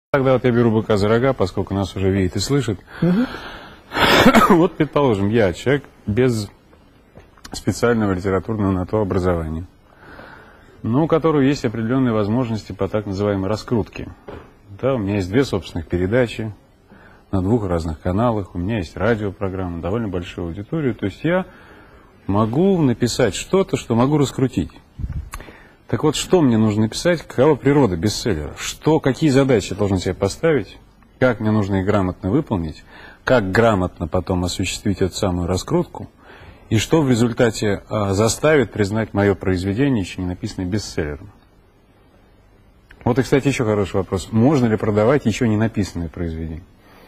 Тогда вот я беру быка за рога, поскольку нас уже видит и слышит. Вот, предположим, я человек без специального литературного на то образования, но у которого есть определенные возможности по так называемой раскрутке. Да, у меня есть 2 собственных передачи на 2 разных каналах, у меня есть радиопрограмма, довольно большую аудиторию. То есть я могу написать что-то, что могу раскрутить. Так вот, что мне нужно написать, какова природа бестселлера? Какие задачи я должен себе поставить, как мне нужно их грамотно выполнить, как грамотно потом осуществить эту самую раскрутку, и что в результате заставит признать мое произведение, еще не написанное, бестселлером. Вот и, кстати, еще хороший вопрос. Можно ли продавать еще не написанное произведение?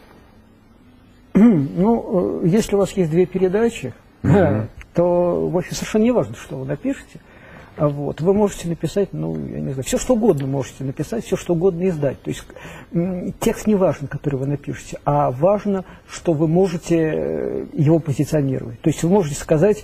Ну, если у вас есть 2 передачи, то, в общем, совершенно не важно, что вы напишете. Вот. Вы можете написать, ну, я не знаю, все что угодно можете написать, все что угодно издать. То есть текст не важен, который вы напишете, а важно, что вы можете его позиционировать. То есть вы можете сказать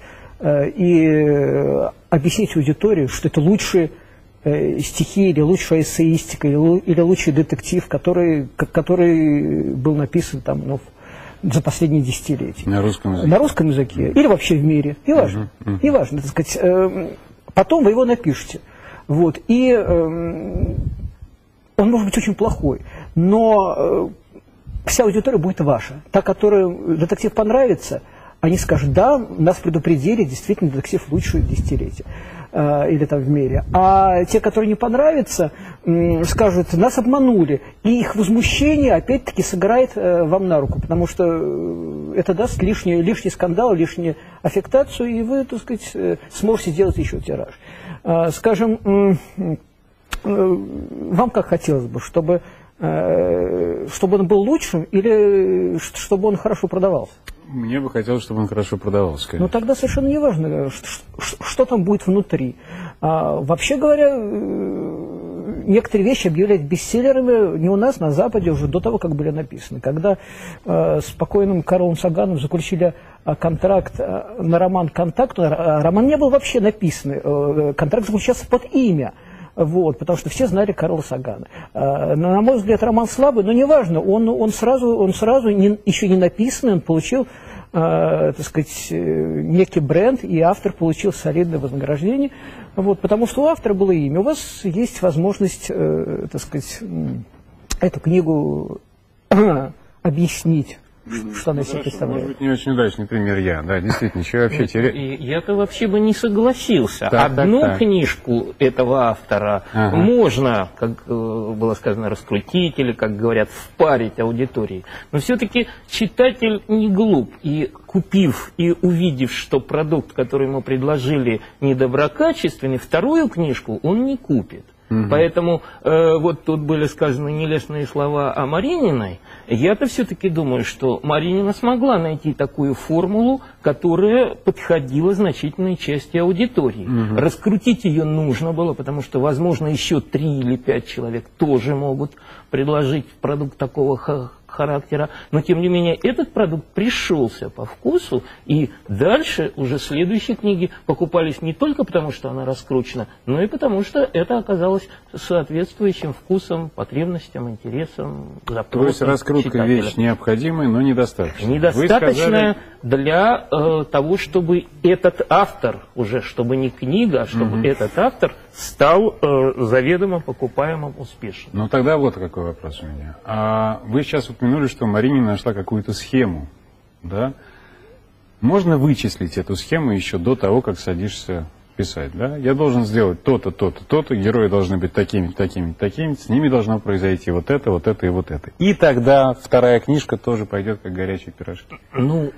и объяснить аудитории, что это лучшие стихи, или лучшая эссеистика, или лучший детектив, который был написан там, ну, за последние десятилетия. На русском языке. На русском языке. Или вообще в мире. Неважно. Неважно, так сказать. Потом вы его напишете. Вот. И он может быть очень плохой. Но вся аудитория будет ваша. Та, которой детектив понравится, они скажут: да, нас предупредили, действительно, детектив лучший десятилетия. Или там в мире. А те, которые не понравятся, скажут: нас обманули. И их возмущение опять-таки сыграет вам на руку, потому что это даст лишний скандал, лишнюю аффектацию, и вы, так сказать, сможете сделать еще тираж. Скажем, вам как хотелось бы, чтобы он был лучшим или чтобы он хорошо продавался? Мне бы хотелось, чтобы он хорошо продавался, конечно. Но тогда совершенно не важно, что там будет внутри. Вообще говоря, некоторые вещи объявлять бестселлерами не у нас, на Западе, уже до того, как были написаны. Когда с покойным Карлом Саганом заключили контракт на роман «Контакт», роман не был вообще написан, контракт заключался под имя. Вот, потому что все знали Карла Сагана. На мой взгляд, роман слабый, но неважно, он сразу еще не написанный, он получил, так сказать, некий бренд, и автор получил солидное вознаграждение, вот, потому что у автора было имя. У вас есть возможность, так сказать, эту книгу объяснить. Что она себе представляет. Может быть, не очень удачный пример я. Да, действительно, еще вообще теряю. Я-то вообще бы не согласился. Одну книжку этого автора можно, как было сказано, раскрутить или, как говорят, впарить аудитории. Но все-таки читатель не глуп. И купив и увидев, что продукт, который ему предложили, недоброкачественный, 2-ю книжку он не купит. Поэтому вот тут были сказаны нелестные слова о Марининой. Я-то все-таки думаю, что Маринина смогла найти такую формулу, которая подходила значительной части аудитории. Раскрутить ее нужно было, потому что, возможно, еще 3 или 5 человек тоже могут предложить продукт такого характера, но тем не менее этот продукт пришелся по вкусу, и дальше уже следующие книги покупались не только потому, что она раскручена, но и потому, что это оказалось соответствующим вкусом, потребностям, интересам, запросам. То есть раскрутка читателя. Вещь необходимая, но недостаточная. Недостаточная для того, чтобы этот автор, уже чтобы не книга, а чтобы этот автор стал заведомо покупаемым, успешным. Ну тогда вот какой вопрос у меня. Вы сейчас упомянули, что Маринина нашла какую-то схему, да? Можно вычислить эту схему еще до того, как садишься писать, да? Я должен сделать то-то, то-то, то-то, герои должны быть такими, такими, такими, с ними должно произойти вот это и вот это. И тогда 2-я книжка тоже пойдет как горячие пирожки. Ну,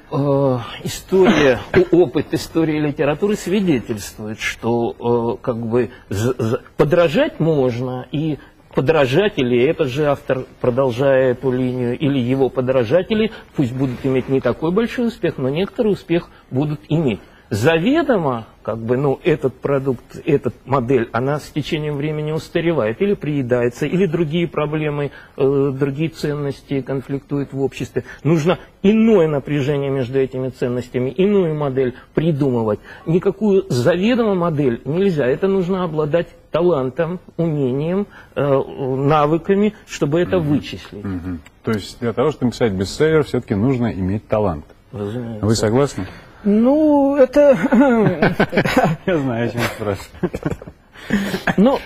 опыт истории литературы свидетельствует, что как бы подражать можно, и подражатели, этот же автор, продолжая эту линию, или его подражатели, пусть будут иметь не такой большой успех, но некоторый успех будут иметь. Заведомо, как бы, ну, этот продукт, эта модель, она с течением времени устаревает или приедается, или другие проблемы, другие ценности конфликтуют в обществе. Нужно иное напряжение между этими ценностями, иную модель придумывать. Никакую заведомо модель нельзя. Это нужно обладать талантом, умением, навыками, чтобы это вычислить. То есть для того, чтобы писать бестселлер, все-таки нужно иметь талант. Разумеется. Вы согласны? Ну, это... Я знаю, о чем спрашиваю. Ну,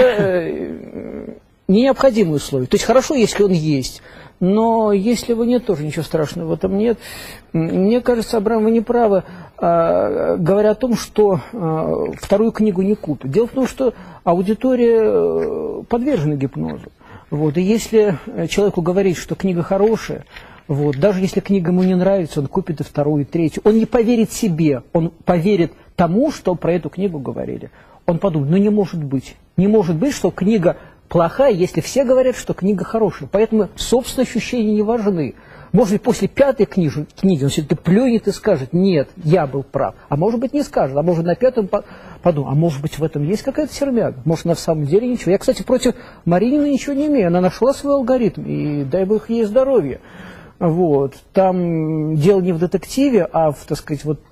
это не необходимые условия. То есть хорошо, если он есть, но если его нет, тоже ничего страшного в этом нет. Мне кажется, Абрам, вы не правы, говоря о том, что вторую книгу не купят. Дело в том, что аудитория подвержена гипнозу. Вот. И если человеку говорить, что книга хорошая, вот, даже если книга ему не нравится, он купит и вторую, и третью. Он не поверит себе, он поверит тому, что про эту книгу говорили. Он подумает, ну не может быть. Не может быть, что книга плохая, если все говорят, что книга хорошая. Поэтому собственные ощущения не важны. Может быть, после пятой книги он все-таки плюнет и скажет, нет, я был прав. А может быть, не скажет. А может, на пятом подумает, а может быть, в этом есть какая-то сермяга. Может, на самом деле ничего. Я, кстати, против Маринины ничего не имею. Она нашла свой алгоритм, и дай бог ей здоровья. Вот. Там дело не в детективе, а в, так сказать, вот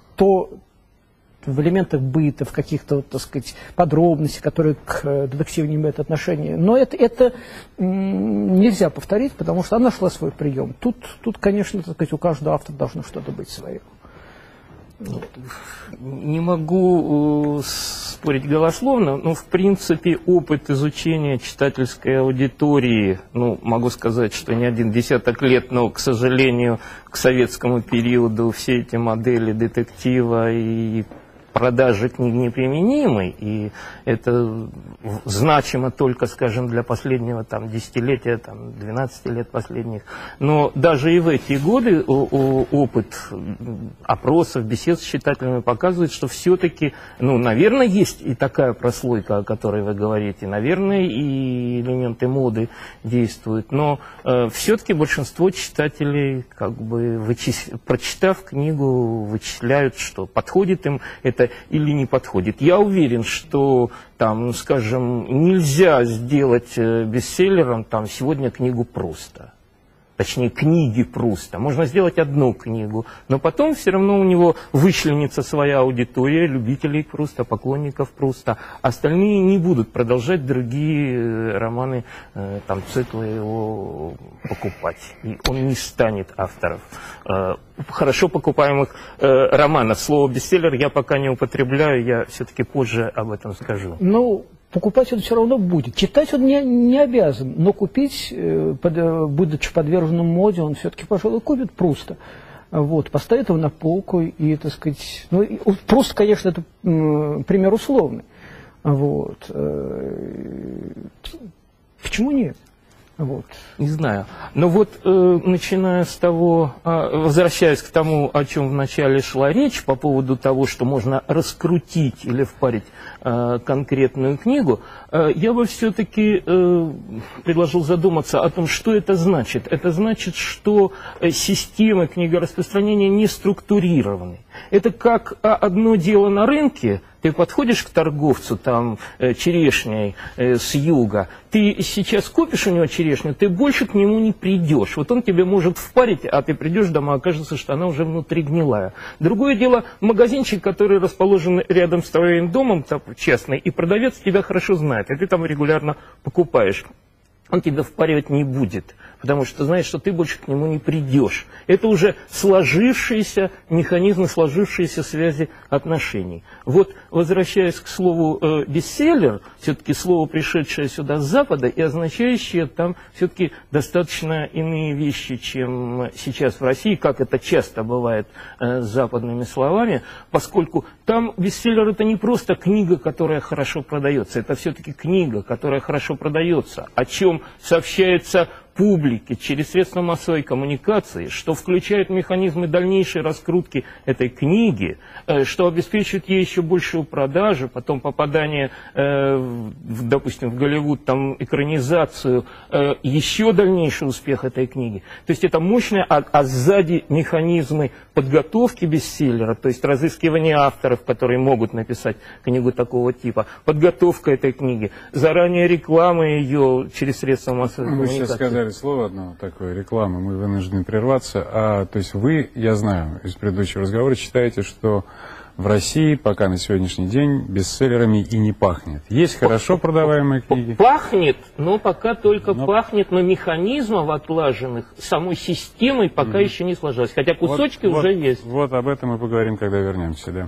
в элементах быта, в каких-то, вот, так сказать, подробностях, которые к детективу не имеют отношения. Но это нельзя повторить, потому что она нашла свой прием. Тут, конечно, так сказать, у каждого автора должно что-то быть свое. Вот. Не могу спорить голословно, но в принципе опыт изучения читательской аудитории, ну, могу сказать, что не один десяток лет, но, к сожалению, к советскому периоду все эти модели детектива и продажи книг неприменимы, и это значимо только, скажем, для последнего там, десятилетия, там, 12 лет последних. Но даже и в эти годы опыт опросов, бесед с читателями показывает, что все-таки, ну, наверное, есть и такая прослойка, о которой вы говорите, наверное, и элементы моды действуют, но все-таки большинство читателей, как бы, прочитав книгу, вычисляют, что подходит им это или не подходит. Я уверен, что там, скажем, нельзя сделать бестселлером там сегодня книгу Пруста. Точнее, книги Пруста. Можно сделать одну книгу, но потом все равно у него вычленится своя аудитория любителей Пруста, поклонников Пруста. Остальные не будут продолжать другие романы, там, циклы его покупать. И он не станет автором хорошо покупаемых романов. Слово «бестселлер» я пока не употребляю, я все-таки позже об этом скажу. Ну, покупать он все равно будет. Читать он не обязан, но купить, будучи подверженным моде, он все-таки, пожалуй, купит Пруста. Вот, поставит его на полку и, так сказать... Ну, Пруст, конечно, это пример условный. Вот. Почему нет? Вот. Не знаю. Но вот, начиная с того, возвращаясь к тому, о чем вначале шла речь, по поводу того, что можно раскрутить или впарить конкретную книгу, я бы все-таки предложил задуматься о том, что это значит. Это значит, что системы книгораспространения не структурированы. Это как одно дело на рынке. Ты подходишь к торговцу, там, черешней с юга, ты сейчас купишь у него черешню, ты больше к нему не придешь. Вот он тебе может впарить, а ты придешь домой, окажется, что она уже внутри гнилая. Другое дело, магазинчик, который расположен рядом с твоим домом, там, частный, и продавец тебя хорошо знает, и ты там регулярно покупаешь. Он тебя впаривать не будет, потому что знает, что ты больше к нему не придешь. Это уже сложившиеся механизмы, сложившиеся связи отношений. Вот, возвращаясь к слову бестселлер, все-таки слово, пришедшее сюда с Запада и означающее там все-таки достаточно иные вещи, чем сейчас в России, как это часто бывает с западными словами, поскольку там бестселлер — это не просто книга, которая хорошо продается, это все-таки книга, которая хорошо продается, о чем сообщается публике через средства массовой коммуникации, что включает механизмы дальнейшей раскрутки этой книги, что обеспечивает ей еще большую продажу, потом попадание, допустим, в Голливуд, там, экранизацию, еще дальнейший успех этой книги. То есть это мощные, а сзади механизмы подготовки бестселлера, то есть разыскивание авторов, которые могут написать книгу такого типа, подготовка этой книги, заранее реклама ее через средства массовой коммуникации. Вы сейчас сказали слово одно такое, реклама, мы вынуждены прерваться. То есть вы, я знаю из предыдущего разговора, считаете, что В России пока на сегодняшний день бестселлерами и не пахнет. Есть хорошо продаваемые книги. Пахнет, но пока только пахнет, но механизмов отлаженных самой системой пока еще не сложилось. Хотя кусочки уже есть. Вот об этом мы поговорим, когда вернемся, да.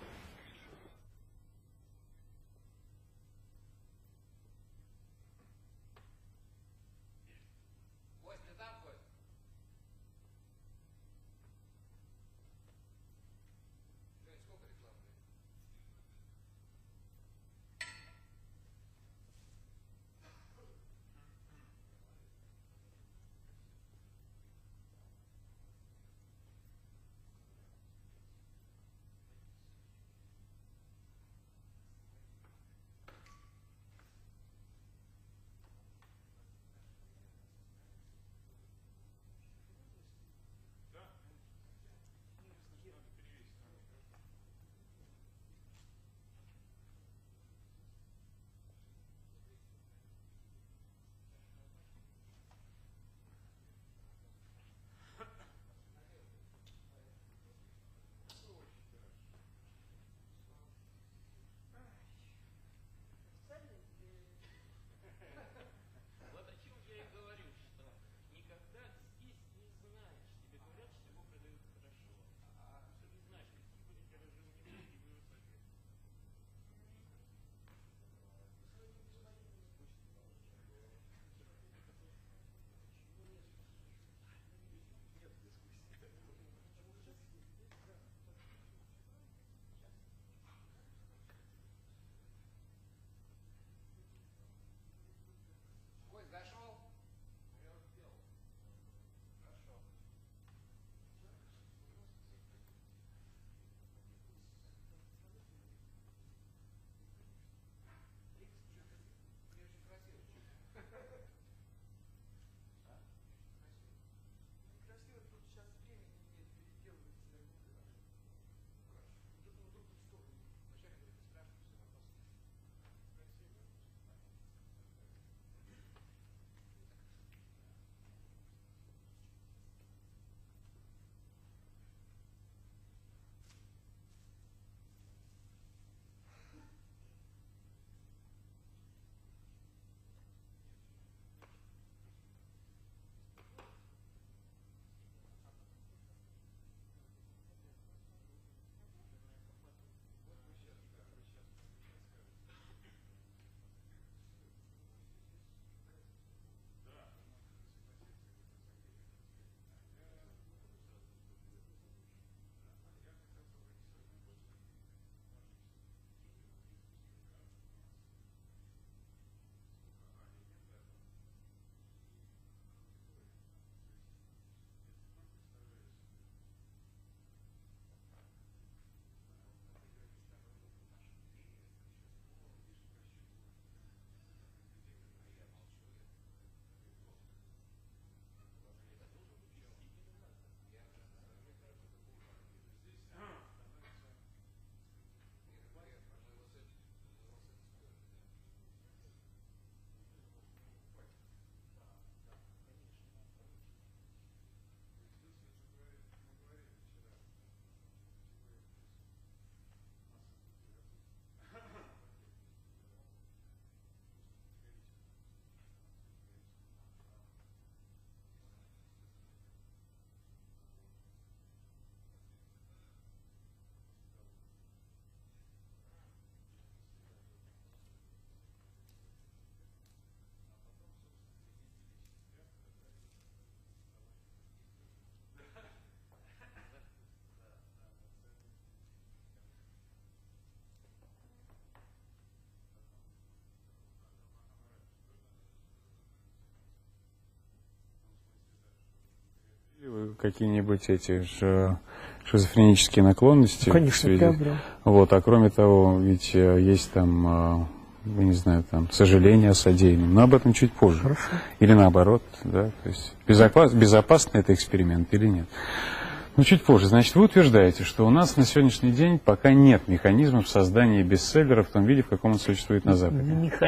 Какие-нибудь эти шизофренические наклонности? Конечно, приобрел. Вот, а кроме того, ведь есть там, я не знаю, там, сожаление о содеянном, но об этом чуть позже. Хорошо. Или наоборот, да, то есть безопасный это эксперимент или нет? Ну, чуть позже. Значит, вы утверждаете, что у нас на сегодняшний день пока нет механизмов создания бестселлера в том виде, в каком он существует на Западе.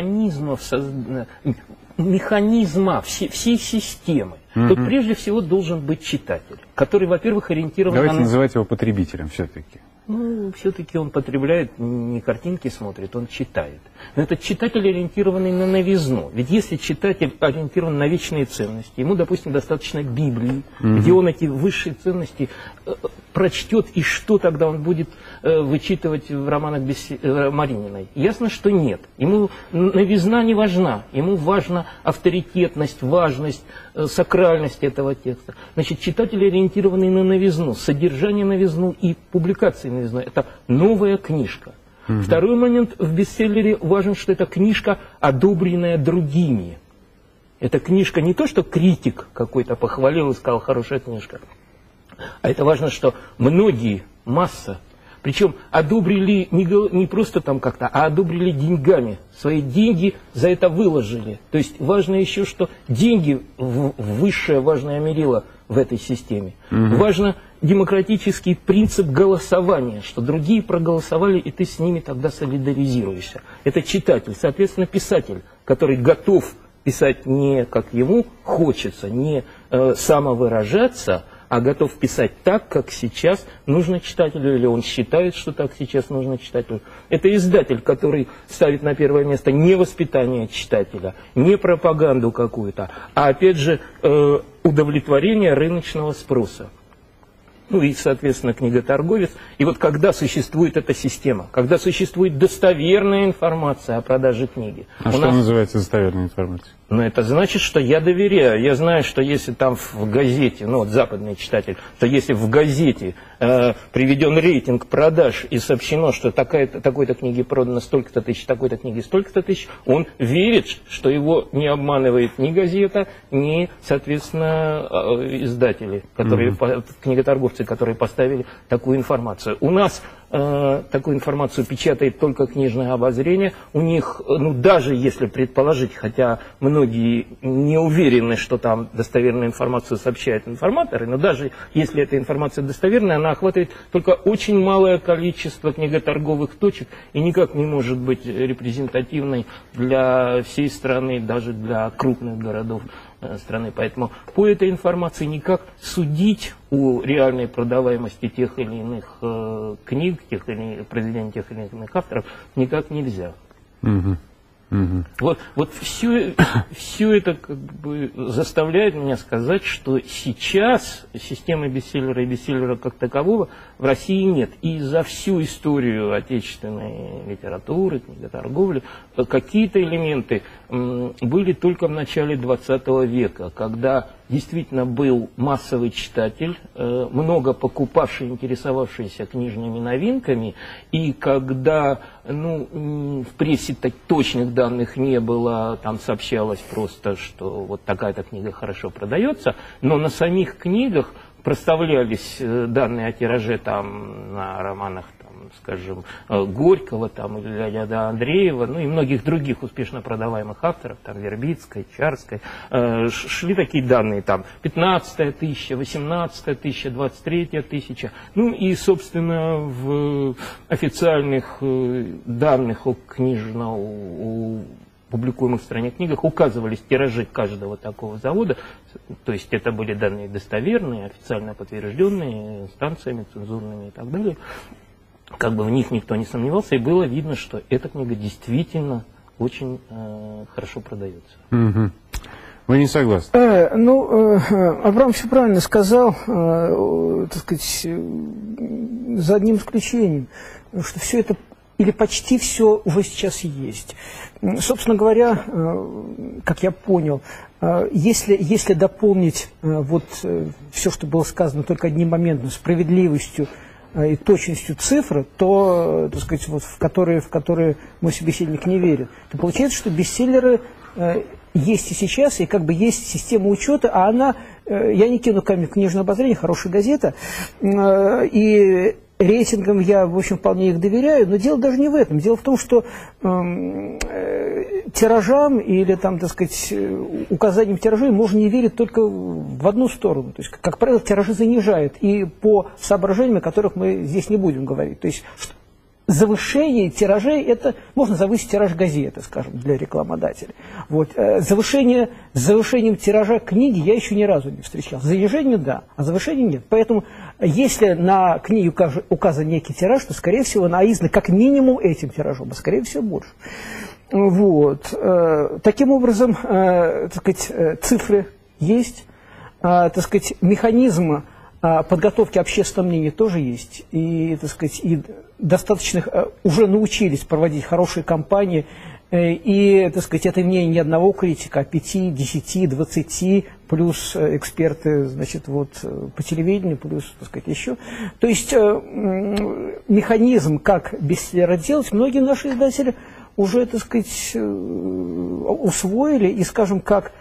Механизма всей системы. Тут прежде всего должен быть читатель, который, во-первых, ориентирован Давайте называть его потребителем все-таки. Ну, все-таки он потребляет, не картинки смотрит, он читает. Но этот читатель, ориентированный на новизну. Ведь если читатель ориентирован на вечные ценности, ему, допустим, достаточно Библии, где он эти высшие ценности прочтет, и что тогда он будет вычитывать в романах Марининой? Ясно, что нет. Ему новизна не важна. Ему важна авторитетность, важность, сакральность этого текста. Значит, читатель, ориентированный на новизну, содержание новизну и публикации новизны, это новая книжка. Второй момент, в бестселлере важен, что это книжка, одобренная другими. Это книжка не то, что критик какой-то похвалил и сказал, хорошая книжка, а это важно, что многие, масса, причем одобрили не просто там как-то, а одобрили деньгами. Свои деньги за это выложили. То есть важно еще, что деньги высшее важное мерило в этой системе. Важно демократический принцип голосования, что другие проголосовали, и ты с ними тогда солидаризируешься. Это читатель, соответственно, писатель, который готов писать не как ему хочется, не самовыражаться, а готов писать так, как сейчас нужно читателю, или он считает, что так сейчас нужно читателю. Это издатель, который ставит на первое место не воспитание читателя, не пропаганду какую-то, а опять же удовлетворение рыночного спроса. Ну и, соответственно, книготорговец. И вот когда существует эта система, когда существует достоверная информация о продаже книги. А что называется достоверной информацией? Ну, это значит, что я доверяю. Я знаю, что если там в газете, ну, вот западный читатель, то если в газете приведен рейтинг продаж и сообщено, что такой-то книги продано столько-то тысяч, такой-то книги столько-то тысяч, он верит, что его не обманывает ни газета, ни, соответственно, издатели, которые, книготорговцы, которые поставили такую информацию. У нас такую информацию печатает только книжное обозрение. У них, ну, даже если предположить, хотя многие не уверены, что там достоверную информацию сообщают информаторы, но даже если эта информация достоверная, она охватывает только очень малое количество книготорговых точек и никак не может быть репрезентативной для всей страны, даже для крупных городов страны. Поэтому по этой информации никак судить о реальной продаваемости тех или иных книг, произведений тех или иных авторов никак нельзя. Вот все это как бы заставляет меня сказать, что сейчас системы бестселлера и бестселлера как такового в России нет. И за всю историю отечественной литературы, книготорговли какие-то элементы были только в начале 20 века, когда действительно был массовый читатель, много покупавший, интересовавшийся книжными новинками, и когда в прессе точных данных не было, там сообщалось просто, что вот такая-то книга хорошо продается, но на самих книгах проставлялись данные о тираже там, на романах, там, скажем, Горького там, или Леонида Андреева, ну и многих других успешно продаваемых авторов, там, Вербицкой, Чарской, шли такие данные, там, 15 тысяча, 18 тысяча, 23 тысяча, ну и, собственно, в официальных данных о книжном, публикуемых в стране книгах указывались тиражи каждого такого завода, то есть это были данные достоверные, официально подтвержденные инстанциями цензурными и так далее. Как бы в них никто не сомневался, и было видно, что эта книга действительно очень хорошо продается. Вы не согласны? Абрам все правильно сказал, так сказать, за одним исключением, что все это или почти все уже сейчас есть. Собственно говоря, как я понял, если дополнить все, что было сказано только одним моментом, справедливостью и точностью цифры, то, так сказать, в которые мой собеседник не верит, то получается, что бестселлеры есть и сейчас, и как бы есть система учета, а она, я не кину камень в книжное обозрение, хорошая газета, и рейтингам я, в общем, вполне их доверяю, но дело даже не в этом. Дело в том, что тиражам или, там, так сказать, указаниям тиражей можно не верить только в одну сторону. То есть, как правило, тиражи занижают, и по соображениям, о которых мы здесь не будем говорить. То есть, завышение тиражей, это можно завысить тираж газеты, скажем, для рекламодателя. Вот. С завышением тиража книги я еще ни разу не встречал. Занижение – да, а завышение – нет. Поэтому, если на книге указан некий тираж, то, скорее всего, она издана как минимум этим тиражом, а скорее всего больше. Вот. Таким образом, так сказать, цифры есть, так сказать, механизм подготовки общественного мнения тоже есть. И, так сказать, и достаточно уже научились проводить хорошие кампании. И, так сказать, это мнение не одного критика, а 5, 10, 20, плюс эксперты, значит, вот по телевидению, плюс, так сказать, еще. То есть механизм, как бестселлера делать, многие наши издатели уже, так сказать, усвоили и, скажем, как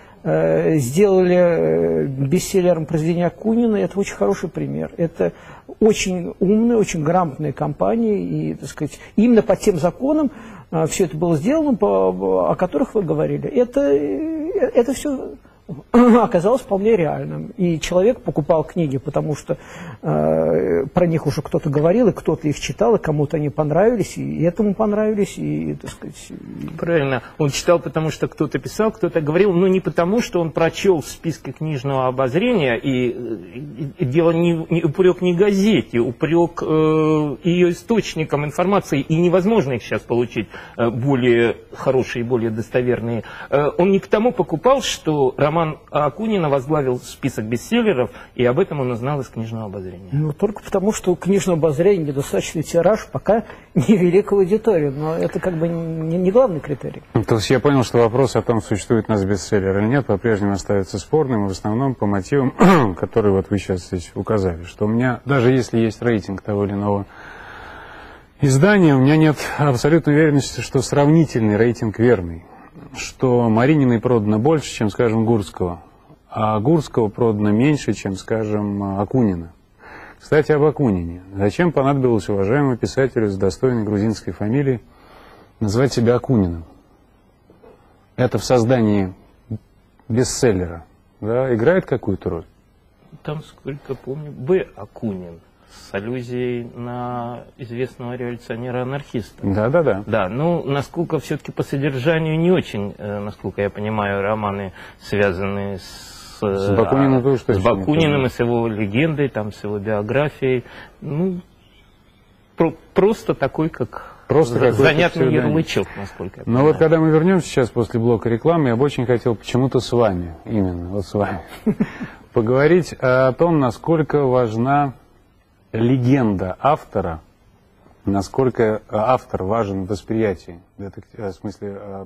сделали бестселлером произведение Акунина. Это очень хороший пример. Это очень умные, очень грамотные компании. И, так сказать, именно по тем законам все это было сделано, о которых вы говорили. Это все оказалось вполне реальным. И человек покупал книги, потому что про них уже кто-то говорил, и кто-то их читал, и кому-то они понравились, и этому понравились, и, так сказать... Правильно. Он читал, потому что кто-то писал, кто-то говорил, но не потому, что он прочел в списке книжного обозрения, и дело не упрек не газете, упрек ее источникам информации, и невозможно их сейчас получить более хорошие, более достоверные. Он не к тому покупал, что роман Акунина возглавил список бестселлеров, и об этом он узнал из книжного обозрения. Ну, только потому, что у книжного обозрения недостаточный тираж, пока невелика аудитория, но это как бы не главный критерий. То есть я понял, что вопрос о том, существует у нас бестселлер или нет, по-прежнему остается спорным, и в основном по мотивам, которые вот вы сейчас здесь указали, что у меня, даже если есть рейтинг того или иного издания, у меня нет абсолютной уверенности, что сравнительный рейтинг верный. Что Марининой продано больше, чем, скажем, Гурского, а Гурского продано меньше, чем, скажем, Акунина. Кстати, об Акунине. Зачем понадобилось уважаемому писателю с достойной грузинской фамилией назвать себя Акуниным? Это в создании бестселлера, да, играет какую-то роль? Там, сколько помню, Б. Акунин. С аллюзией на известного революционера-анархиста. Да. Да, ну, насколько все-таки по содержанию не очень, насколько я понимаю, романы, связанные с Бакуниным, с Бакуниным и с его легендой, там, с его биографией. Ну, просто такой, как занятный ярлычок, насколько я понимаю. Но вот когда мы вернемся сейчас после блока рекламы, я бы очень хотел почему-то с вами, именно вот с вами, поговорить о том, насколько важна легенда автора, насколько автор важен в восприятии, в смысле...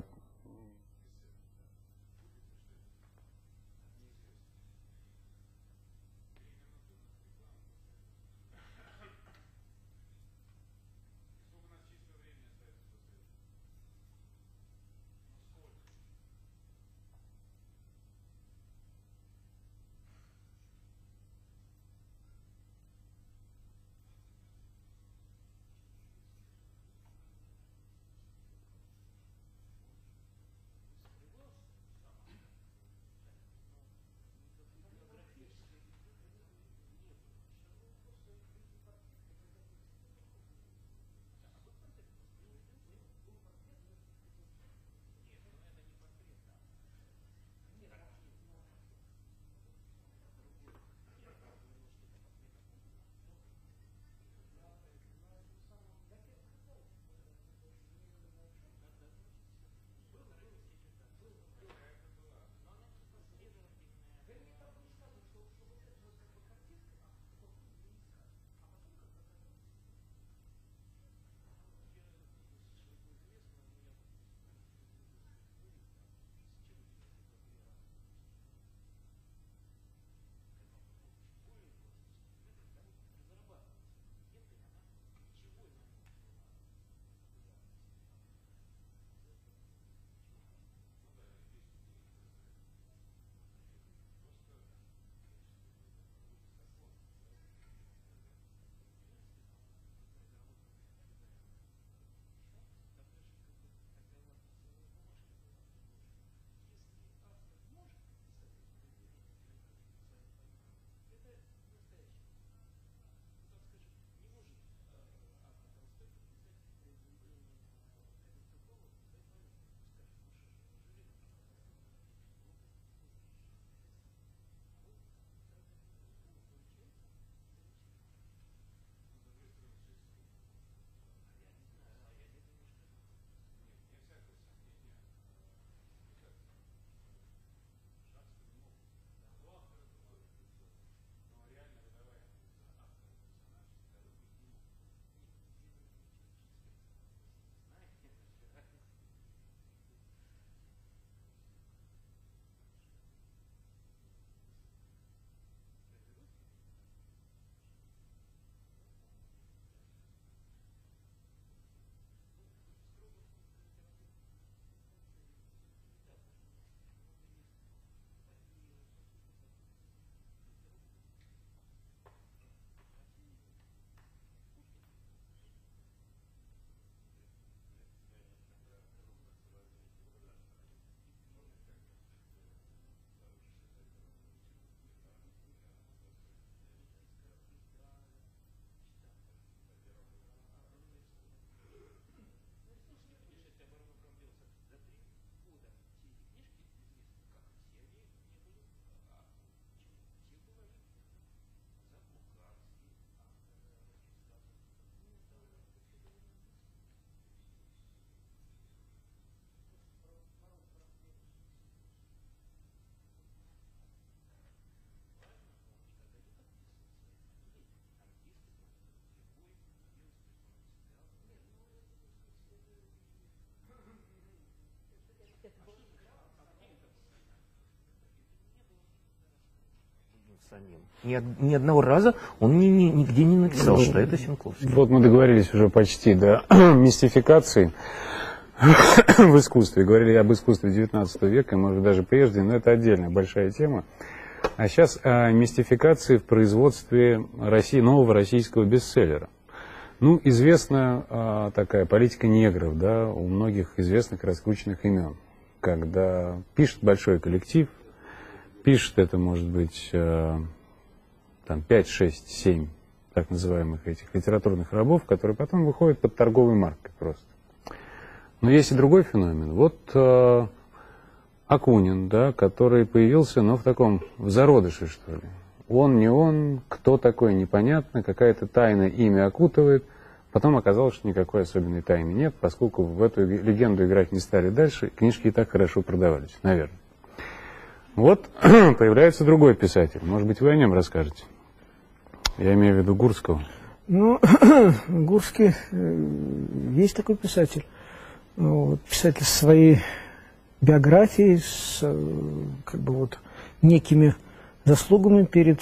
Ни одного раза он нигде не написал, что это Сенковский. Вот мы договорились уже почти до мистификации в искусстве. Говорили об искусстве XIX века, может, даже прежде, но это отдельная большая тема. А сейчас о мистификации в производстве нового российского бестселлера. Ну, известна такая политика негров, да, у многих известных раскрученных имен. Когда пишет большой коллектив, пишет это, может быть, там 5, 6, 7 так называемых этих литературных рабов, которые потом выходят под торговой маркой просто. Но есть и другой феномен. Вот Акунин, да, который появился, но в зародыше, что ли. Он, не он, кто такой, непонятно, какая-то тайна имя окутывает. Потом оказалось, что никакой особенной тайны нет, поскольку в эту легенду играть не стали дальше, книжки и так хорошо продавались, наверное. Вот появляется другой писатель. Может быть, вы о нем расскажете? Я имею в виду Гурского. Ну, Гурский, есть такой писатель. Писатель своей биографии, с как бы вот некими заслугами перед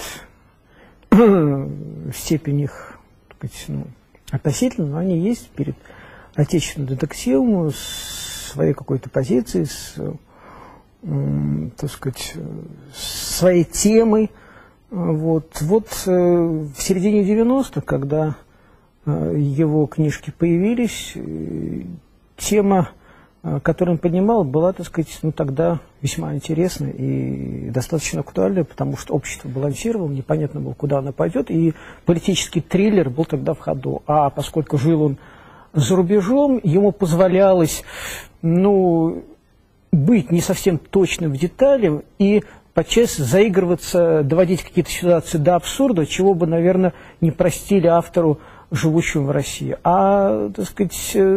степень их, так сказать, ну, относительно, но они есть перед отечественным детективом, с своей какой-то позицией, с, так сказать, своей темой. Вот в середине 90-х, когда его книжки появились, тема, которую он поднимал, была, так сказать, ну, тогда весьма интересна и достаточно актуальна, потому что общество балансировало, непонятно было, куда оно пойдет, и политический триллер был тогда в ходу. А поскольку жил он за рубежом, ему позволялось, ну, быть не совсем точным в деталях и подчас заигрываться, доводить какие-то ситуации до абсурда, чего бы, наверное, не простили автору, живущему в России. А, так сказать,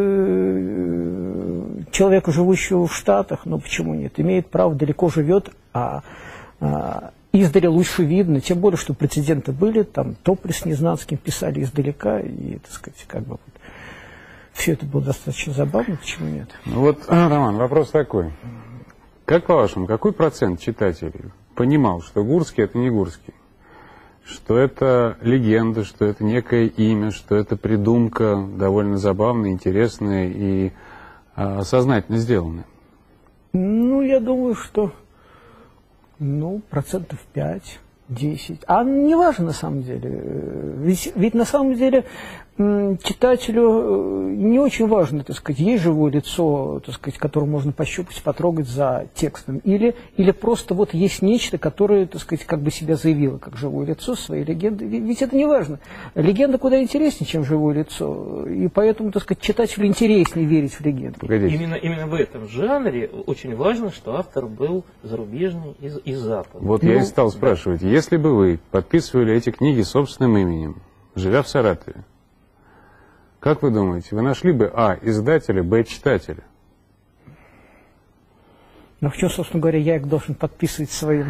человеку, живущему в Штатах, ну почему нет, имеет право, далеко живет, издали лучше видно, тем более, что прецеденты были, там Тополь с Незнанским писали издалека, и, так сказать, как бы вот, все это было достаточно забавно, почему нет? Ну вот, Роман, вопрос такой. Как по-вашему, какой процент читателей понимал, что Гурский — это не Гурский? Что это легенда, что это некое имя, что это придумка довольно забавная, интересная и сознательно сделанная? Ну, я думаю, что, ну, 5-10%. А не важно на самом деле. Ведь на самом деле читателю не очень важно, так сказать, есть живое лицо, так сказать, которое можно пощупать, потрогать за текстом, или просто вот есть нечто, которое, так сказать, как бы себя заявило как живое лицо своей легенды. Ведь это не важно. Легенда куда интереснее, чем живое лицо, и поэтому, так сказать, читателю интереснее верить в легенду. Именно в этом жанре очень важно, что автор был зарубежный из Запада. Вот я и стал спрашивать, если бы вы подписывали эти книги собственным именем, живя в Саратове, как вы думаете, вы нашли бы издателя, читателя? Ну, в чем, собственно говоря, я их должен подписывать своим?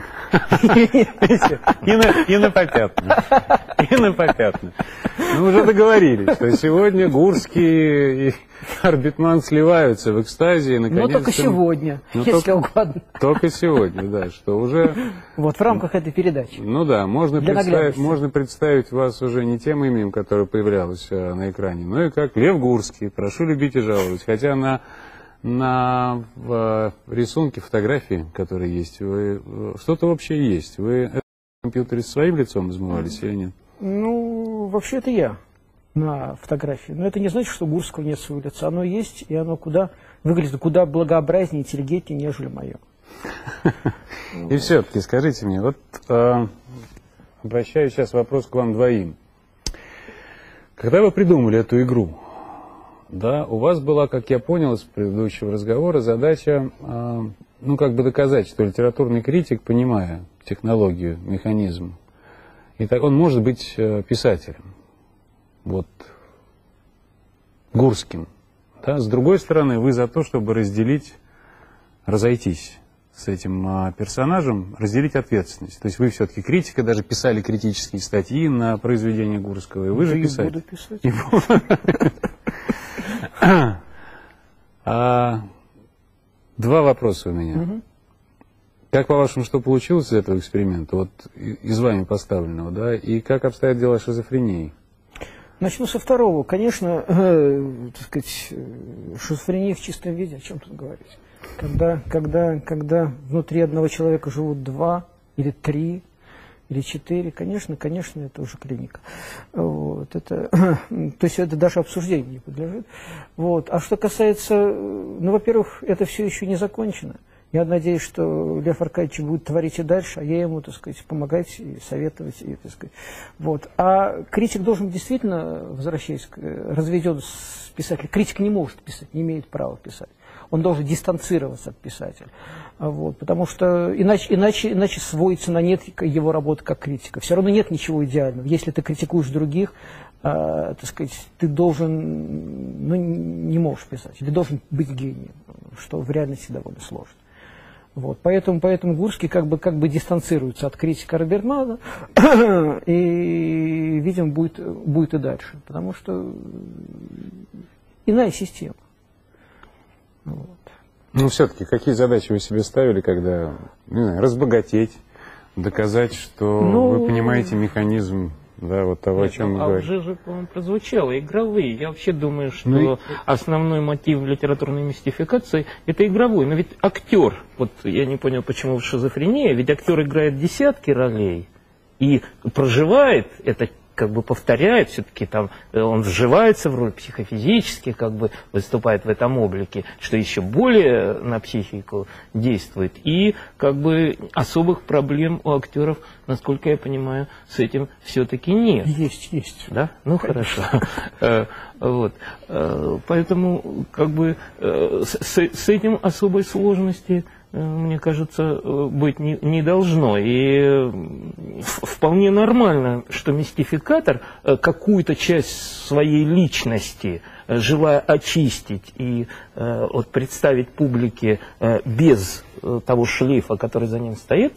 И на попятную. Мы уже договорились, что сегодня Гурский и Арбитман сливаются в экстазе. Но только сегодня, если угодно. Только сегодня, да, что уже... Вот в рамках этой передачи. Ну да, можно представить вас уже не тем именем, которое появлялось на экране, но и как Лев Гурский, прошу любить и жаловать. Хотя на рисунке, фотографии, которые есть, что-то вообще есть. Вы в компьютере своим лицом измывались или нет? Ну, вообще это я на фотографии. Но это не значит, что у Гурского нет своего лица. Оно есть, и оно выглядит куда благообразнее, интеллигентнее, нежели мое. И все-таки скажите мне, вот обращаю сейчас вопрос к вам двоим. Когда вы придумали эту игру, да, у вас была, как я понял из предыдущего разговора, задача, ну, как бы доказать, что литературный критик, понимая технологию, механизм, и так он может быть писателем, вот, Гурским. Да? С другой стороны, вы за то, чтобы разойтись с этим персонажем, разделить ответственность. То есть вы все-таки критика, даже писали критические статьи на произведение Гурского, и вы же писали. Буду писать. Два вопроса у меня. Как по-вашему, что получилось из этого эксперимента, вот из вами поставленного, да, и как обстоят дела с шизофренией? Начну со второго. Конечно, так сказать, шизофрения в чистом виде, о чем тут говорить. Когда внутри одного человека живут 2 или 3 или 4, конечно, это уже клиника. Вот, это, то есть это даже обсуждению не подлежит. Вот. А что касается, ну, во-первых, это все еще не закончено. Я надеюсь, что Лев Аркадьевич будет творить и дальше, а я ему, так сказать, помогать и советовать. И, так сказать. Вот. А критик должен действительно, возвращаясь к разведен с писателем, критик не может писать, не имеет права писать. Он должен дистанцироваться от писателя. Вот. Потому что иначе сводится на нет его работы как критика. Все равно нет ничего идеального. Если ты критикуешь других, так сказать, ты должен, ну, не можешь писать. Ты должен быть гением, что в реальности довольно сложно. Вот, поэтому Гурский как бы дистанцируется от критика Робертмана и, видимо, будет и дальше, потому что иная система. Вот. Ну, все-таки, какие задачи вы себе ставили, когда, не знаю, разбогатеть, доказать, что вы понимаете механизм, да, вот того, о чем мы говорим? Уже же, по-моему, прозвучало, игровые. Я вообще думаю, что основной мотив литературной мистификации – это игровой. Но ведь актер, вот я не понял, почему шизофрения, ведь актер играет десятки ролей и проживает это, как бы повторяет, все-таки там он вживается в роль психофизически, как бы выступает в этом облике, что еще более на психику действует. И как бы особых проблем у актеров, насколько я понимаю, с этим все-таки нет. Есть. Да? Ну, хорошо. Вот. Поэтому как бы с этим особой сложности, мне кажется, быть не должно. И вполне нормально, что мистификатор какую-то часть своей личности, желая очистить и вот, представить публике без того шлейфа, который за ним стоит,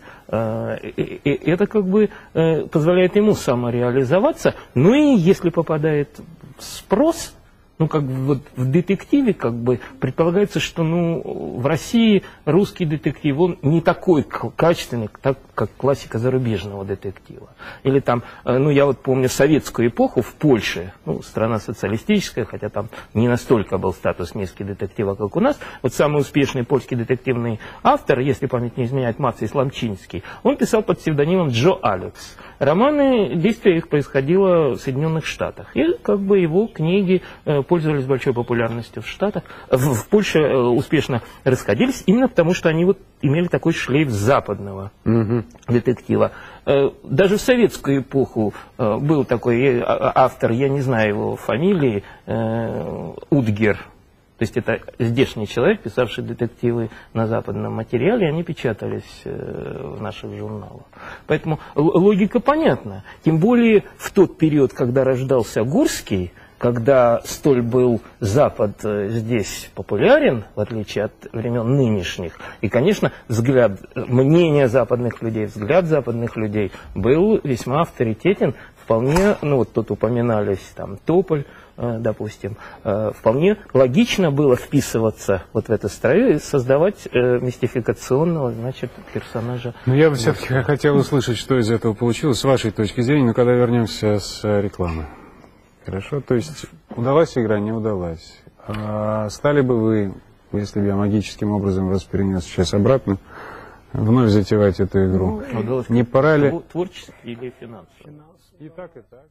это как бы позволяет ему самореализоваться. Ну и если попадает в спрос, ну, как бы вот в детективе, как бы, предполагается, что, ну, в России русский детектив, он не такой качественный, как классика зарубежного детектива. Или там, ну, я вот помню советскую эпоху в Польше, ну, страна социалистическая, хотя там не настолько был статус низкий детектива, как у нас. Вот самый успешный польский детективный автор, если память не изменяет, Мацей Сламчинский, он писал под псевдонимом Джо Алекс. Романы, действие их происходило в Соединенных Штатах. И, как бы, его книги пользовались большой популярностью в Штатах. В Польше успешно расходились, именно потому, что они вот имели такой шлейф западного детектива. Даже в советскую эпоху был такой автор, я не знаю его фамилии, Удгер. То есть это здешний человек, писавший детективы на западном материале, они печатались в наших журналах. Поэтому логика понятна. Тем более в тот период, когда рождался Гурский, когда столь был Запад здесь популярен, в отличие от времен нынешних, и, конечно, мнение западных людей, взгляд западных людей был весьма авторитетен, вполне, ну вот тут упоминались там Тополь, допустим, вполне логично было вписываться вот в это строю и создавать мистификационного, значит, персонажа. Но я бы все-таки хотел услышать, что из этого получилось с вашей точки зрения, но когда вернемся с рекламы. Хорошо, то есть удалась игра, не удалась. А стали бы вы, если бы я магическим образом вас перенес сейчас обратно, вновь затевать эту игру? Не пора ли... Творчески или финансово? И так, и так.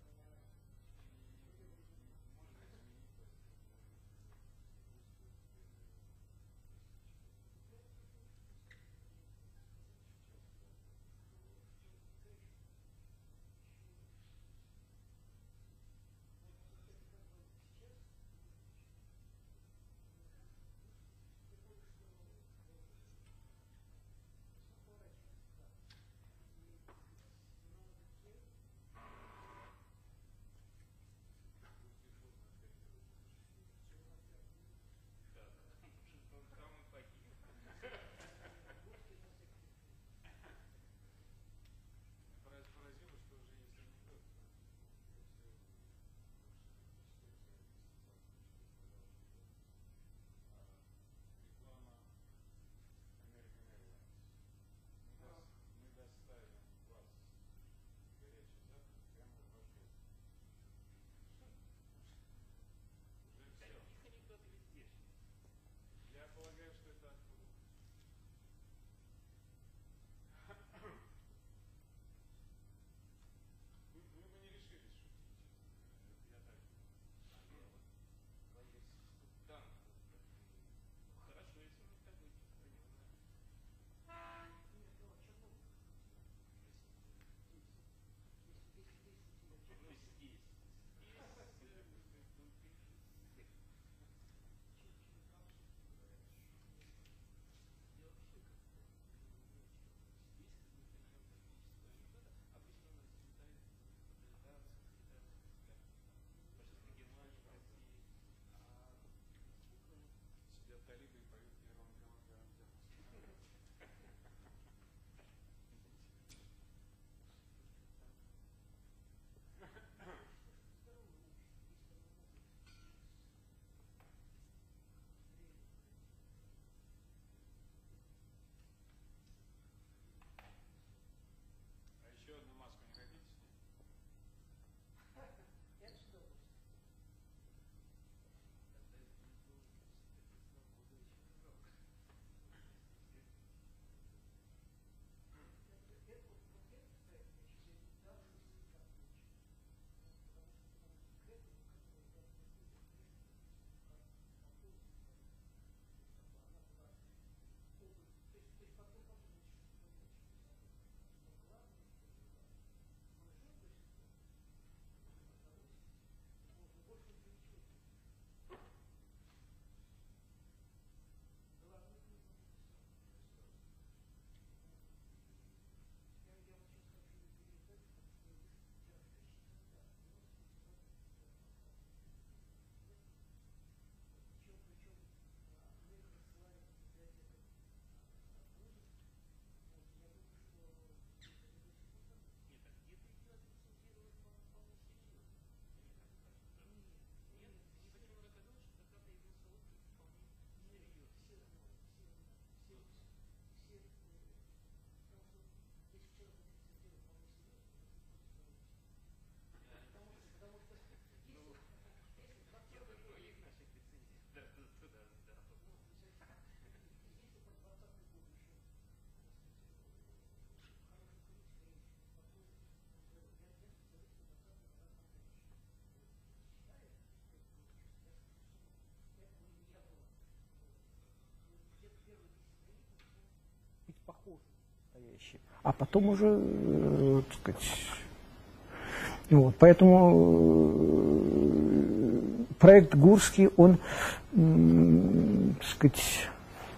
похожие, а потом уже, так сказать, вот, поэтому проект Гурский, он, так сказать,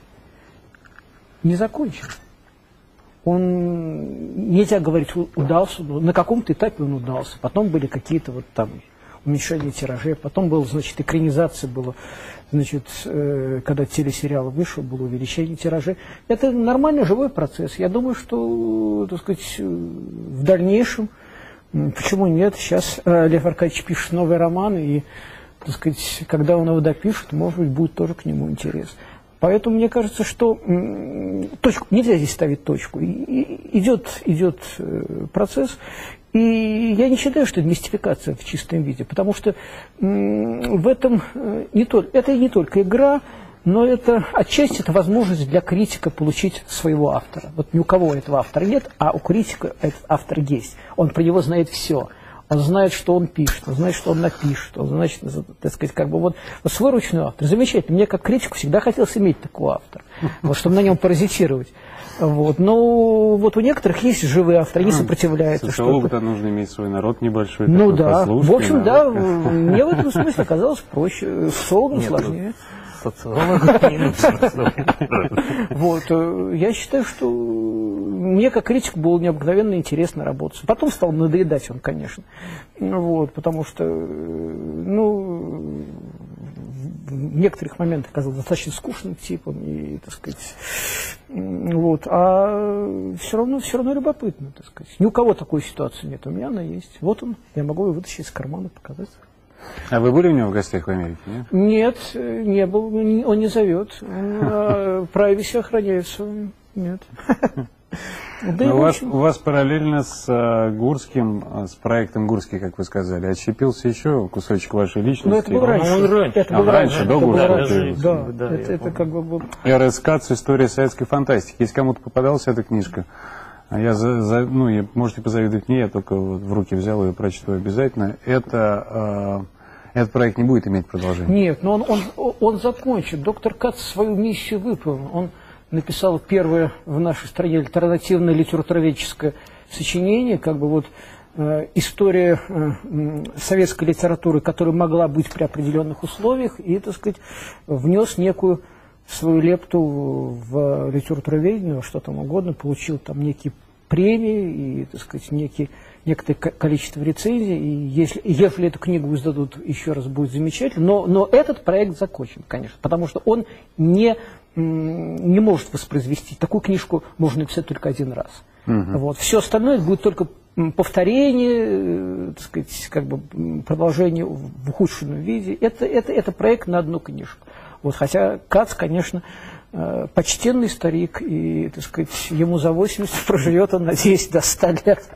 не закончен. Он, нельзя говорить, удался, на каком-то этапе он удался, потом были какие-то вот там уменьшение тиражей, потом была, значит, экранизация была, значит, когда телесериал вышел, было увеличение тиражей. Это нормальный живой процесс. Я думаю, что, так сказать, в дальнейшем, почему нет, сейчас Лев Аркадьевич пишет новый роман, и, так сказать, когда он его допишет, может быть, будет тоже к нему интерес. Поэтому мне кажется, что точку, нельзя здесь ставить точку. Идет процесс, и я не считаю, что это мистификация в чистом виде, потому что в этом это не только игра, но это отчасти это возможность для критика получить своего автора. Вот ни у кого этого автора нет, а у критика этот автор есть. Он про него знает все. Он знает, что он пишет, он знает, что он напишет, он знает, так сказать, как бы вот свой ручной автор. Замечательно. Мне как критику всегда хотелось иметь такого автора, вот, чтобы на нем паразитировать. Вот. Но вот у некоторых есть живые авторы, они сопротивляются. Социологу-то нужно иметь свой народ небольшой. Ну да, в общем, да, мне в этом смысле оказалось проще. Социологу сложнее. Вот, я считаю, что мне как критику было необыкновенно интересно работать. Потом стал надоедать он, конечно. Вот, потому что, ну, в некоторых моментах оказался достаточно скучным типом, и, так сказать, вот, а все равно любопытно, так сказать. Ни у кого такой ситуации нет, у меня она есть. Вот он, я могу ее вытащить из кармана, показать. А вы были у него в гостях в Америке, нет? Нет, не был, он не зовет. Прайвеси охраняется. Нет. Да у вас параллельно с Гурским, с проектом Гурский, как вы сказали, отщепился еще кусочек вашей личности. Ну, это был раньше. Это был раньше, до Гурского. Да, это как бы был... РСК «История советской фантастики». Если кому-то попадалась эта книжка, можете позавидовать мне, я только вот в руки взял ее, прочту обязательно. Этот проект не будет иметь продолжения. Нет, но он закончен. Доктор Кац свою миссию выполнил. Он написал первое в нашей стране альтернативное литературоведческое сочинение, как бы вот история советской литературы, которая могла быть при определенных условиях, и, так сказать, внес некую свою лепту в литературоведение, что там угодно, получил там некие премии и, так сказать, некоторое количество рецензий, и если эту книгу издадут еще раз, будет замечательно, но этот проект закончен, конечно, потому что он не может воспроизвести. Такую книжку можно написать только один раз. Вот. Все остальное будет только повторение, так сказать, как бы продолжение в ухудшенном виде. Это проект на одну книжку. Вот, хотя Кац, конечно, почтенный старик, и, так сказать, ему за 80 проживет он, надеюсь, до 100 лет.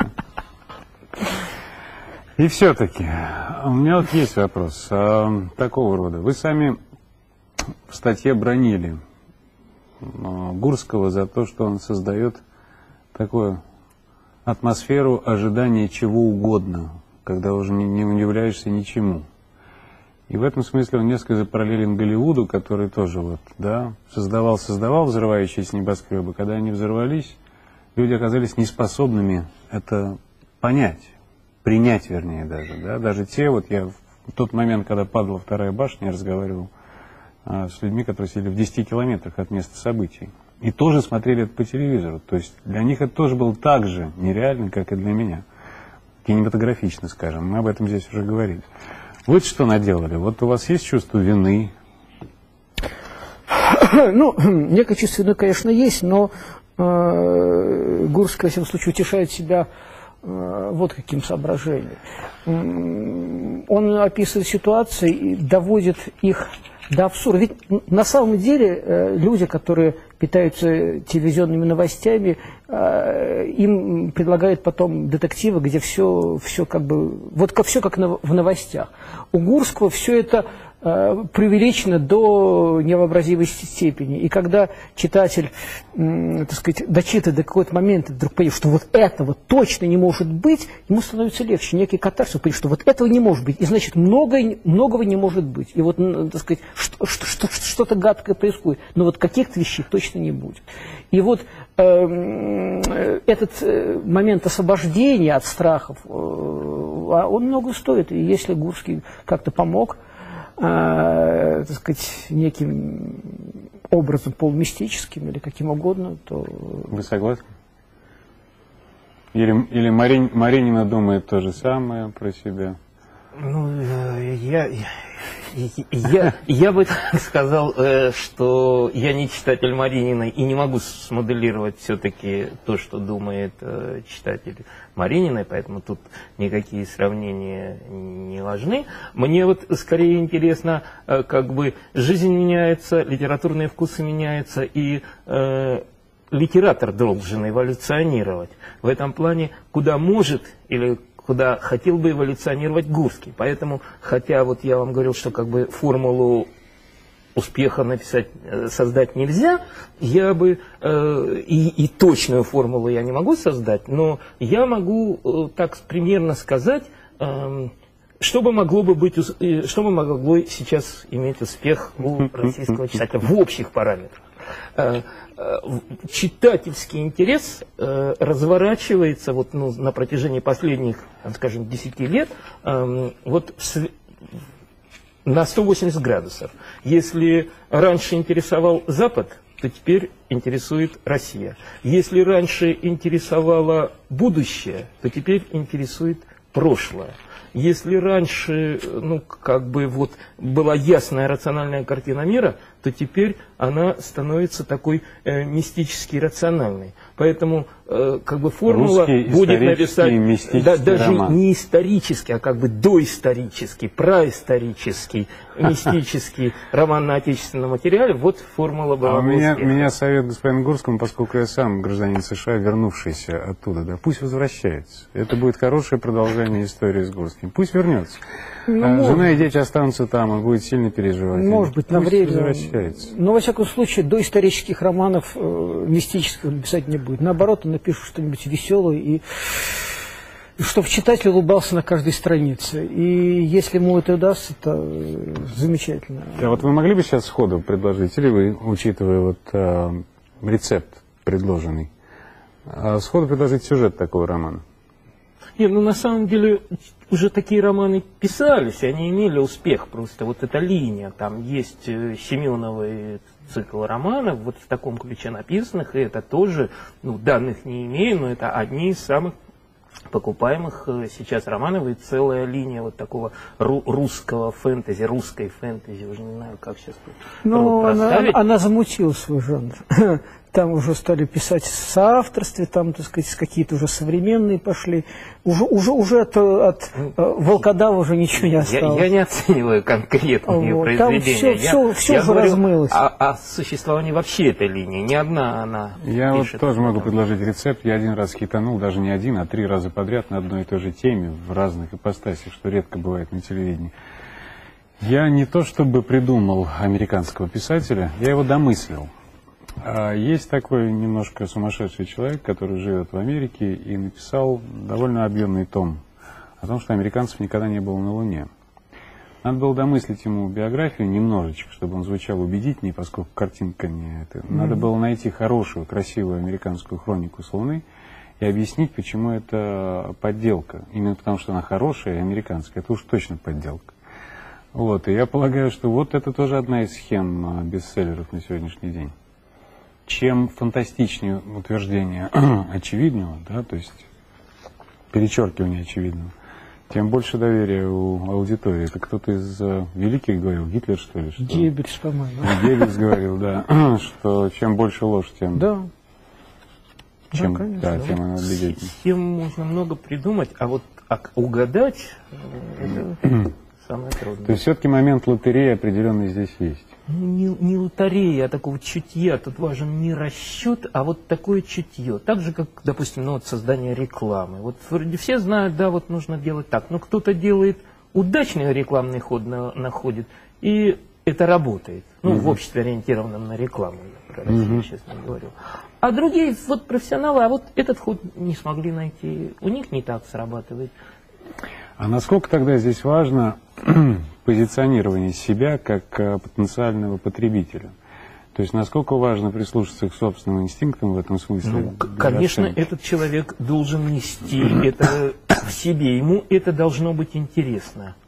И все-таки, у меня вот есть вопрос такого рода. Вы сами в статье бронили Гурского за то, что он создает такую атмосферу ожидания чего угодно, когда уже не удивляешься ничему. И в этом смысле он несколько параллелен Голливуду, который тоже вот, да, создавал взрывающиеся небоскребы. Когда они взорвались, люди оказались неспособными это понять, принять, вернее, даже. Да? Даже те, вот я в тот момент, когда падала вторая башня, я разговаривал с людьми, которые сидели в 10 километрах от места событий. И тоже смотрели это по телевизору. То есть для них это тоже было так же нереально, как и для меня. Кинематографично, скажем. Мы об этом здесь уже говорили. Вы что наделали? Вот у вас есть чувство вины? Ну, некое чувство вины, конечно, есть, но Гурский, во всяком случае, утешает себя вот каким соображением. Он описывает ситуации и доводит их до абсурда. Ведь на самом деле люди, которые питаются телевизионными новостями, им предлагают потом детективы, где все как бы, вот все как в новостях. У Гурского все это преувеличено до невообразимой степени. И когда читатель, так сказать, дочитывает до какого-то момента, вдруг понимает, что вот этого точно не может быть, ему становится легче, некий катарсис, понимает, что вот этого не может быть, и значит многого не может быть. И вот, так сказать, что-то гадкое происходит, но вот каких-то вещей точно не будет. И вот этот момент освобождения от страхов, он много стоит. И если Гурский как-то помог, так сказать, неким образом полумистическим или каким угодно, то... Вы согласны? Или Маринина думает то же самое про себя? Ну, я бы сказал, что я не читатель Марининой и не могу смоделировать все-таки то, что думает читатель Марининой, поэтому тут никакие сравнения не важны. Мне вот скорее интересно, как бы жизнь меняется, литературные вкусы меняются, и литератор должен эволюционировать. В этом плане, куда может или куда хотел бы эволюционировать Гурский. Поэтому, хотя вот я вам говорил, что как бы формулу успеха создать нельзя, я бы и точную формулу я не могу создать, но я могу так примерно сказать, что бы могло сейчас иметь успех у российского читателя в общих параметрах. Читательский интерес разворачивается вот, на протяжении последних, скажем, 10 лет вот на 180 градусов. Если раньше интересовал Запад, то теперь интересует Россия. Если раньше интересовало будущее, то теперь интересует прошлое. Если раньше, как бы вот была ясная рациональная картина мира, то теперь она становится такой мистически рациональной. Поэтому как бы формула будет написать даже роман. Не исторический, а как бы доисторический, праисторический, мистический роман на отечественном материале. Вот формула была. А у меня совет господину Гурскому, поскольку я сам гражданин США, вернувшийся оттуда, да, пусть возвращается. Это будет хорошее продолжение истории с Гурским. Пусть вернется. Жена и дети останутся там, он будет сильно переживать. Может быть, на время. Но, во всяком случае, до исторических романов мистических он писать не будет. Наоборот, он напишет что-нибудь веселое, и чтобы читатель улыбался на каждой странице. И если ему это удастся, то замечательно. А вот вы могли бы сейчас сходу предложить, или вы, учитывая вот рецепт предложенный, сходу предложить сюжет такого романа? Нет, на самом деле уже такие романы писались, и они имели успех. Просто вот эта линия, там есть Семеновый цикл романов, вот в таком ключе написанных, и это тоже, данных не имею, но это одни из самых покупаемых сейчас романов, и целая линия вот такого русского фэнтези, русской фэнтези, уже не знаю, как сейчас проставить. Она замутила свой жанр. Там уже стали писать в соавторстве, там, так сказать, какие-то уже современные пошли. Уже от волкодава уже ничего не осталось. Я не оцениваю конкретные произведения. Там все уже размылось. О существовании вообще этой линии. Ни одна она Я вот тоже могу предложить рецепт. Я один раз хитанул, даже не один, а 3 раза подряд на одной и той же теме, в разных ипостасях, что редко бывает на телевидении. Я не то чтобы придумал американского писателя, я его домыслил. Есть такой немножко сумасшедший человек, который живет в Америке и написал довольно объемный том о том, что американцев никогда не было на Луне. Надо было домыслить ему биографию немножечко, чтобы он звучал убедительнее, поскольку картинка не это. Надо было найти хорошую, красивую американскую хронику с Луны и объяснить, почему это подделка. Именно потому, что она хорошая и американская. Это уж точно подделка. Вот. И я полагаю, что вот это тоже одна из схем бестселлеров на сегодняшний день. Чем фантастичнее утверждение очевидного, да, то есть перечеркивание очевидного, тем больше доверия у аудитории. Это кто-то из великих говорил, Гитлер, что ли? Что? Геббельс, по-моему. Геббельс говорил, да, что чем больше ложь, тем... Да. Чем, конечно, тем она убедительнее. Тем можно много придумать, а вот угадать это самое трудное. То есть все-таки момент лотереи определенный здесь есть. Не лотерея, а такого чутья. Тут важен не расчет, а вот такое чутье. Так же, как, допустим, создание рекламы. Вот вроде все знают, да, вот нужно делать так. Но кто-то делает удачный рекламный ход, находит, и это работает. Ну, в обществе, ориентированном на рекламу, я про Россию сейчас не говорю. А другие вот профессионалы, а вот этот ход не смогли найти, у них не так срабатывает. А насколько тогда здесь важно позиционирование себя как потенциального потребителя? То есть насколько важно прислушаться к собственным инстинктам в этом смысле? Ну, конечно, этот человек должен нести это в себе, ему это должно быть интересно.